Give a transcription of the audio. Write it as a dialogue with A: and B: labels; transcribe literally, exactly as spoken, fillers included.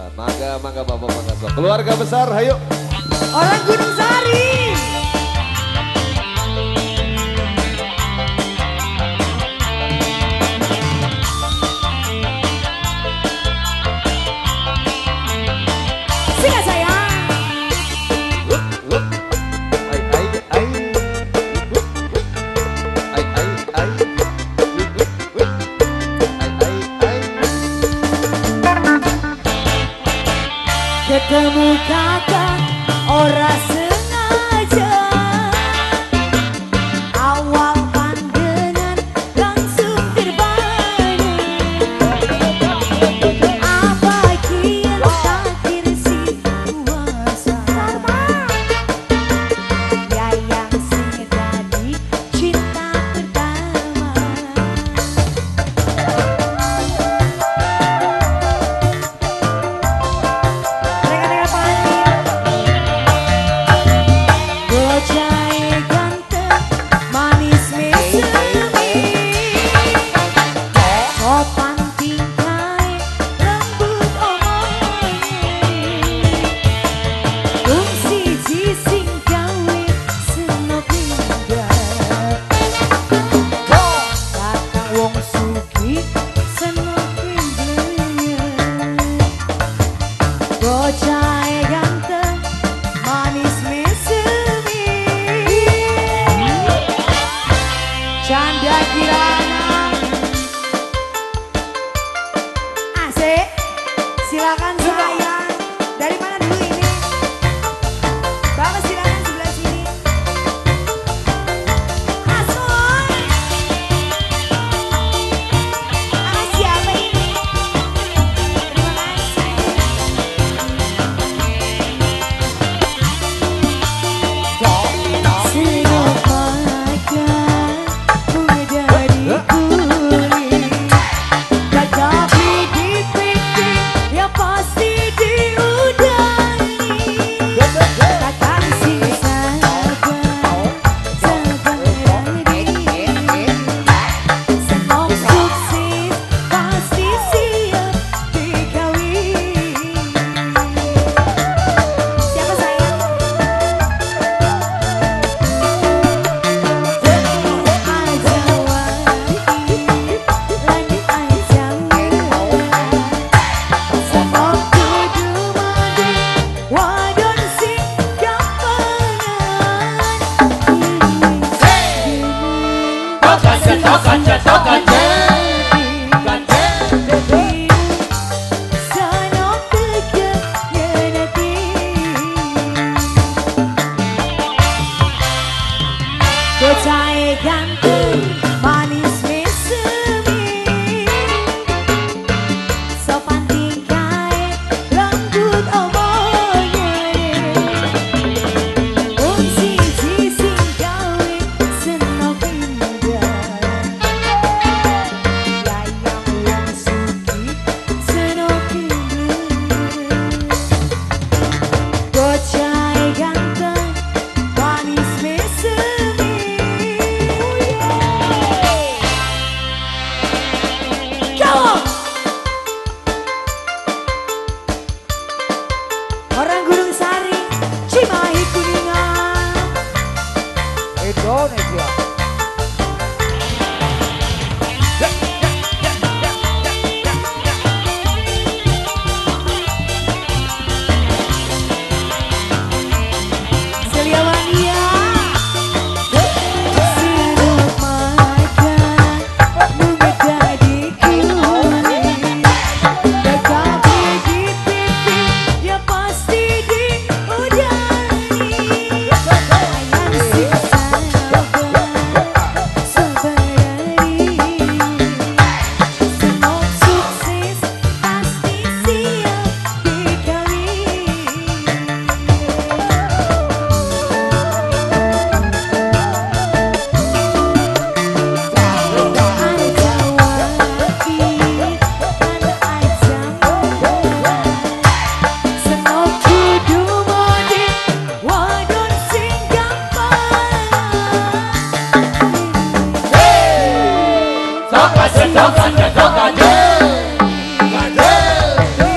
A: Mangga, mangga bapak, mangga sok. Keluarga besar, ayo.
B: Orang Gunung Sari. Sini sayang.
A: Wup, wup. Ai, ai, ai. Wup, wup. Ai, ai, ai. Wup, wup, wup. Ai, ai, ai.
B: Ketemu kakak ora sengaja, awal pandangan langsung terbang. Apa kian takdir si kuasa, ya yang sing tadi cinta pertama. Bocah ganteng, manis mesemi, sopan tingkai, lembut omongnya. Tung siji sing gawe senok indah, datang wong sugih senok indah. Bocah ganteng, manis mesemi, canda kirana. Asik, silakan sayang. Dari mana dulu ini? Bapak silakan sebelah sini. Asoy. Ah, siapa ini? Terima kasih. Senok makan muda di kulit, tetapi di pipi ya pasti diudani. Takkan sisa sabar, sabar lagi. Senok sukses pasti siap dikawin. Siapa sayang? Bocah ganteng, manis mesemi, sopan tingkai, lembut omongnya. Wong siji sing gawe senok indah, yayang wong sugih senok indah. Bocah ganteng, manis mesemi. Orang Gunung Sari, Cimahi Kuningan,
C: Indonesia.
B: Celia Mania. Senok makan muda di kulit, tetapi di pipi ya pasti diudani. Sayang sih sabar, sabar lagi. Senok sukses pasti siap dikawin.
C: Sok aja, sok aja, sok aja.